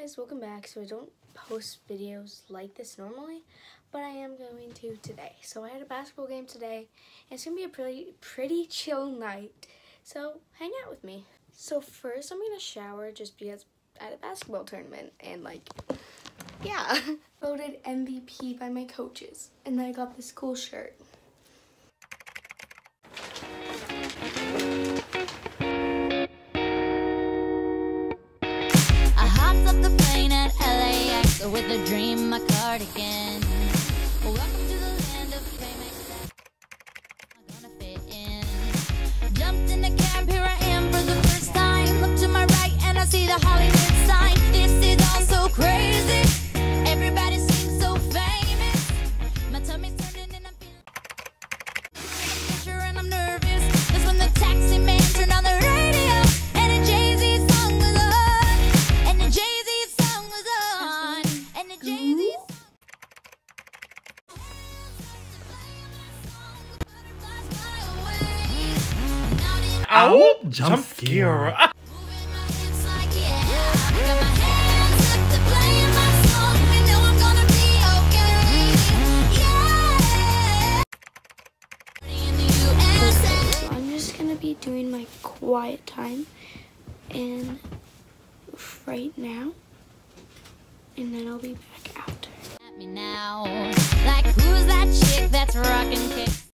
guys, welcome back. So I don't post videos like this normally, but I am going to today. So I had a basketball game today, and it's gonna be a pretty chill night. So hang out with me. So first I'm gonna shower just because at a basketball tournament, and yeah. Voted MVP by my coaches, and then I got this cool shirt. With a dream, my cardigan. Welcome to the land of fame. I'm gonna fit in. Jumped in the cab, here I am for the first time. Look to my right and I see the Hollywood sign. This is all so crazy. Everybody seems so famous. My tummy's turning and I'm feeling and I'm nervous. That's when the taxi man turned on the radio and a Jay-Z song was on. And the Jay-Z song was on. Ow! Jump scare! So I'm just gonna be doing my quiet time and right now, and then I'll be back after. Now, like who's that chick that's rocking kicks?